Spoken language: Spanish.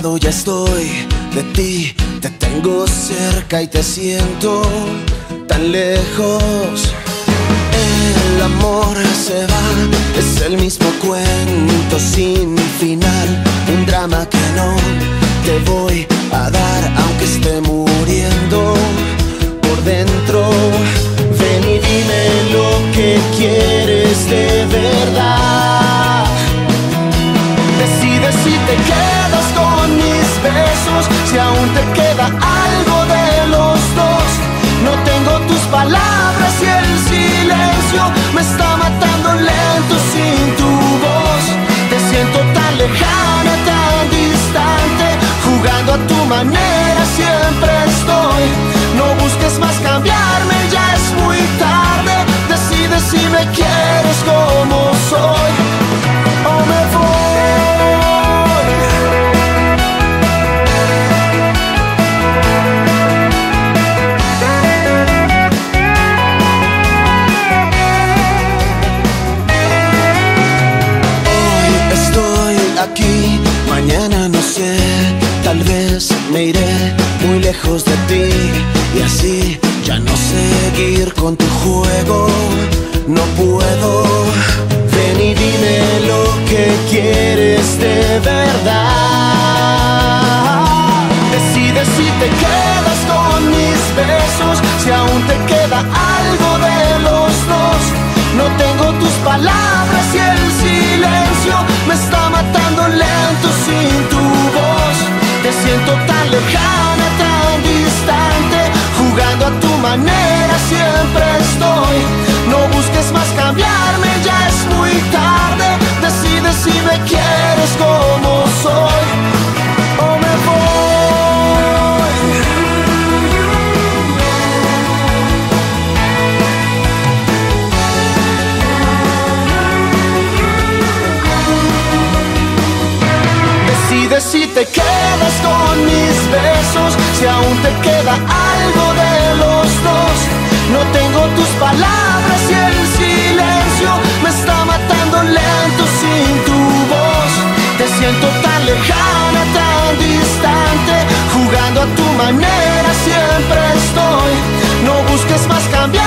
lado ya estoy de ti, te tengo cerca y te siento tan lejos. El amor se va, es el mismo cuento sin final, un drama que no te voy a dar aunque esté muriendo por dentro. Ven y dime lo que quieres de verdad. Decide si te quedas con mis besos, si aún te queda algo de los dos. No tengo tus palabras y el silencio me está matando lento sin tu voz. Te siento tan lejana, tan distante, jugando a tu manera siempre estoy. No busques más cambiarme, ya es muy tarde. Decide si me quieres como soy o me voy. Aquí, mañana no sé, tal vez me iré muy lejos de ti y así ya no seguir con tu juego. No puedo, ven y dime lo que quieres de verdad. Decide si te quedas con mis besos, si aún te queda algo de los dos. No tengo tus palabras y el silencio me está matando lento sin tu voz. Te siento tan lejana, tan distante, jugando a tu manera siempre estoy. No busques más cambiarme, ya es muy tarde. Decide si me quieres como soy o me voy. Decide si te quedas con mis besos, si aún te queda algo de los dos. No tengo tus palabras y el silencio me está matando lento sin tu voz. Te siento tan lejana, tan distante, jugando a tu manera siempre estoy. No busques más cambiar.